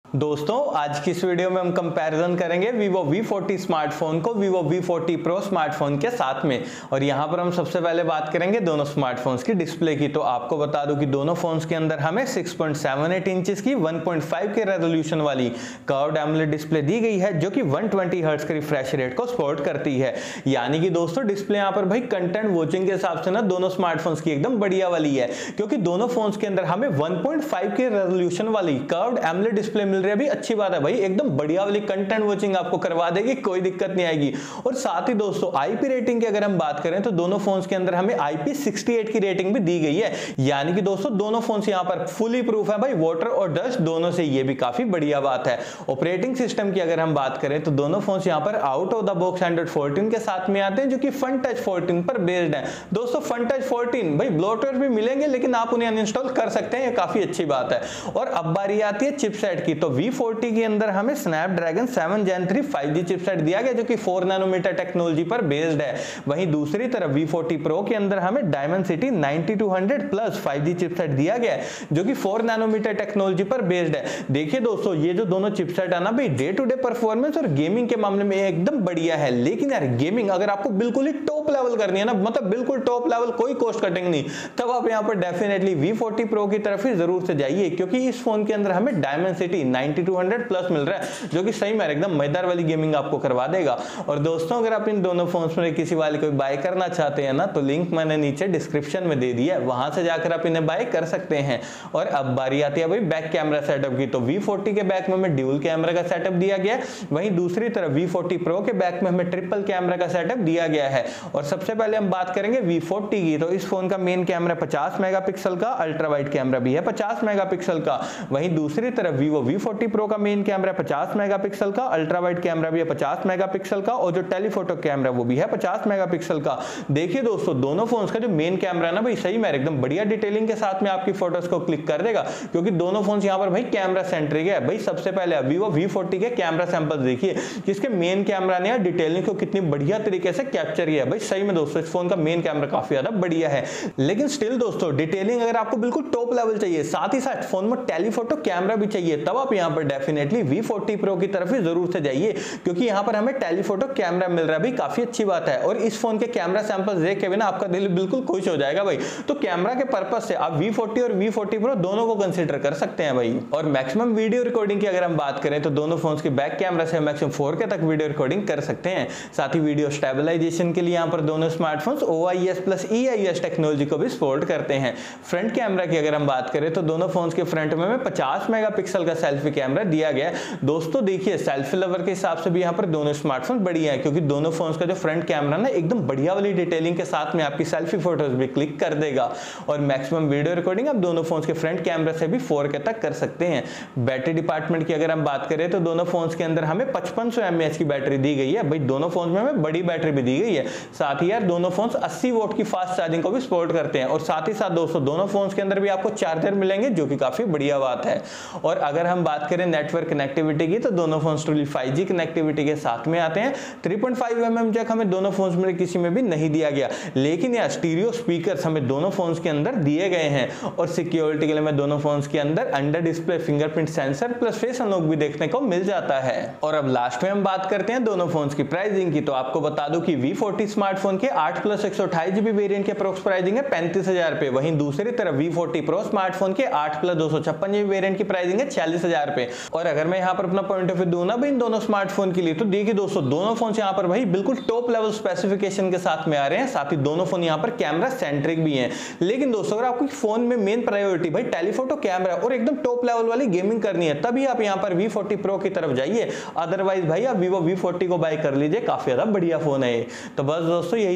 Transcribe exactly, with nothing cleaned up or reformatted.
दोस्तों आज की इस वीडियो में हम कंपैरिजन करेंगे Vivo वी फोर्टी स्मार्टफोन को Vivo V forty Pro smartphone के साथ में। और यहां पर हम सबसे पहले बात करेंगे दोनों स्मार्टफोन्स की डिस्प्ले की। तो आपको बता दूं कि दोनों फोन्स के अंदर हमें six point seven eight inches की one point five K resolution वाली कर्व्ड एमोलेड डिस्प्ले दी गई है, जो कि वन ट्वेंटी हर्ट्ज के रिफ्रेश रेट को सपोर्ट करती है। यानी कि दोस्तों डिस्प्ले यहां पर भाई कंटेंट वॉचिंग के हिसाब से ना दोनों स्मार्टफोन्स की एकदम बढ़िया वाली है, क्योंकि दोनों फोन्स के अंदर हमें one point five K resolution वाली कर्व्ड एमोलेड डिस्प्ले मिल रही है। भी अच्छी बात है भाई, एकदम बढ़िया वाली कंटेंट वॉचिंग आपको करवा देगी, कोई दिक्कत नहीं आएगी। और साथ ही दोस्तों आईपी रेटिंग की अगर हम बात करें तो दोनों फोन्स के अंदर हमें आई पी सिक्सटी एट की रेटिंग भी दी गई है। यानी कि दोस्तों दोनों फोन्स यहां पर फुली प्रूफ है भाई, वाटर और डस्ट दोनों से, ये भी काफी बढ़िया बात है। ऑपरेटिंग सिस्टम की अगर हम बात करें तो दोनों फोन्स यहां पर out of the box Android fourteen के साथ में आते हैं, जो कि फन टच फोर्टीन पर बेस्ड है। दोस्तों फन टच फोर्टीन भाई ब्लोटवेयर भी मिलेंगे, लेकिन आप उन्हें अनइंस्टॉल कर सकते हैं, ये काफी अच्छी बात है। और अब बारी आती है चिपसेट की। तो वी फोर्टी के अंदर हमें Snapdragon seven gen three five G chipset दिया गया, जो कि फोर नैनोमीटर टेक्नोलॉजी पर बेस्ड है। वहीं दूसरी तरफ वी फोर्टी Pro के अंदर हमें Dimensity ninety two hundred plus five G chipset दिया गया है, जो कि फोर नैनोमीटर टेक्नोलॉजी पर बेस्ड है। देखिए दोस्तों ये जो दोनों चिपसेट है ना भाई, डे टू डे परफॉर्मेंस और गेमिंग के मामले में एकदम बढ़िया है। लेकिन यार गेमिंग अगर आपको बिल्कुल ही टॉप लेवल करनी है ना, मतलब बिल्कुल टॉप लेवल, कोई कॉस्ट कटिंग नहीं, तब आप यहां पर डेफिनेटली वी फोर्टी Pro की तरफ ही जरूर से जाइए, क्योंकि इस फोन के अंदर हमें Dimensity ninety two hundred plus मिल रहा है, जो कि सही में एकदम मजेदार वाली गेमिंग आपको करवा देगा। और दोस्तों अगर आप इन दोनों फोन्स में किसी वाले को बाय करना चाहते हैं ना, तो लिंक मैंने नीचे डिस्क्रिप्शन में दे दिया है, वहां से जाकर आप इन्हें बाय कर सकते हैं। और अब बारी आती है भाई बैक कैमरा सेटअप की। तो वी फोर्टी के बैक में हमें ड्यूल कैमरा का सेटअप दिया गया है, वहीं दूसरी तरफ वी फोर्टी Pro के बैक में हमें ट्रिपल कैमरा का सेटअप दिया गया है। और सबसे पहले हम बात करेंगे वी फोर्टी की। तो इस फोन का मेन कैमरा पचास मेगापिक्सल का, अल्ट्रा वाइड कैमरा भी है पचास मेगापिक्सल का। वहीं दूसरी तरफ Vivo वी फोर्टी Pro का मेन कैमरा पचास मेगापिक्सल का, अल्ट्रा वाइड कैमरा भी है पचास मेगापिक्सल का, और जो टेलीफोटो कैमरा वो भी है पचास मेगापिक्सल का। देखिए दोस्तों दोनों फोन्स का जो मेन कैमरा है ना भाई, सही में एकदम बढ़िया डिटेलिंग के साथ में आपकी फोटोज को क्लिक कर देगा, क्योंकि दोनों फोन्स यहां पर भाई कैमरा सेंट्रिक है। भाई सबसे पहले Vivo वी फोर्टी के कैमरा सैंपल देखिए, जिसके मेन कैमरा ने डिटेलिंग को कितनी बढ़िया तरीके से कैप्चर किया है। भाई सही में दोस्तों इस फोन का मेन कैमरा काफी ज्यादा बढ़िया है। लेकिन स्टिल दोस्तों डिटेलिंग अगर आपको बिल्कुल टॉप लेवल चाहिए, साथ ही साथ फोन में टेलीफोटो कैमरा भी चाहिए, तब आप यहां पर डेफिनेटली वी फोर्टी Pro की तरफ ही जरूर से जाइए, क्योंकि यहां पर हमें टेलीफोटो कैमरा मिल रहा है भाई, काफी अच्छी बात है। और इस फोन के कैमरा सैंपल्स देख के भी ना आपका दिल बिल्कुल खुश हो जाएगा भाई। तो कैमरा के पर्पस से आप वी फोर्टी और वी फोर्टी Pro दोनों को कंसीडर कर सकते हैं भाई। और मैक्सिमम वीडियो रिकॉर्डिंग की अगर हम बात करें तो दोनों फोन्स के बैक कैमरा से मैक्सिमम फोर के तक वीडियो रिकॉर्डिंग कर सकते हैं। साथ ही वीडियो स्टेबलाइजेशन के लिए यहां पर दोनों smartphones O I S plus E I S technology को भी सपोर्ट करते हैं। फ्रंट कैमरा की अगर हम बात करें तो दोनों फोन्स के फ्रंट में हमें पचास मेगापिक्सल का सेल्फी कैमरा दिया गया है। दोस्तों देखिए सेल्फी लवर के हिसाब से भी यहाँ पर दोनों स्मार्टफोन बढ़िया है, क्योंकि दोनों फोन्स का जो फ्रंट कैमरा ना एकदम बढ़िया वाली डिटेलिंग के साथ में आपकी सेल्फी फोटोज भी क्लिक कर देगा। और मैक्सिमम वीडियो रिकॉर्डिंग आप दोनों फोन्स के फ्रंट कैमरा से भी फोर के तक कर सकते हैं। बैटरी डिपार्टमेंट की अगर हम बात करें तो दोनों फोन्स के अंदर हमें पचपन सौ एम ए एच की बैटरी दी गई है। भाई दोनों फोन्स में हमें बड़ी बैटरी भी दी गई है। साथ ही यार दोनों फोन्स अस्सी वोट की फास्ट चार्जिंग को भी सपोर्ट करते हैं। और साथ ही साथ दोस्तों दोनों फोन्स के अंदर भी आपको चार्जर मिलेंगे, जो कि काफी बढ़िया बात है। और अगर हम बात करें नेटवर्क कनेक्टिविटी की, तो दोनों phones truly five G connectivity के साथ में आते हैं। Three point five M M jack हमें दोनों फोन्स में किसी में भी नहीं दिया गया, लेकिन यार स्टीरियो स्पीकर्स हमें दोनों फोन्स के अंदर दिए गए हैं। और सिक्योरिटी के लिए हमें दोनों फोन्स के अंदर under display fingerprint sensor plus face unlock भी देखने को मिल जाता है। और अब लास्ट में हम बात करते हैं दोनों फोन्स की प्राइसिंग की। तो आपको बता दूं कि वी फोर्टी स्मार्टफोन के आठ प्लस एक सौ अट्ठाईस जीबी वेरिएंट के अप्रोक्स प्राइसिंग है पैंतीस हजार रुपए। वहीं दूसरी तरफ वी फोर्टी Pro स्मार्टफोन के आठ प्लस दो सौ छप्पन जीबी वेरिएंट की प्राइसिंग है छियालीस हजार रुपए। और अगर मैं यहाँ पर अपना पॉइंट ऑफ व्यू दूं ना भाई इन दोनों स्मार्टफोन के लिए, तो देखिए दोस्तों दोनों फोन यहाँ पर भाई बिल्कुल टॉप लेवल स्पेसिफिकेशन के साथ में आ रहे हैं। साथ ही दोनों फोन यहाँ पर कैमरा सेंट्रिक भी हैं। लेकिन दोस्तों अगर आपको फोन में मेन प्रायोरिटी भाई टेलीफोटो कैमरा और एकदम टॉप लेवल वाली गेमिंग करनी है, तभी आप यहाँ पर वी फोर्टी Pro की तरफ जाइए। अदरवाइज भाई आप Vivo वी फोर्टी को बाय कर लीजिए, काफी ज्यादा बढ़िया फोन है। तो बस दोस्तों यही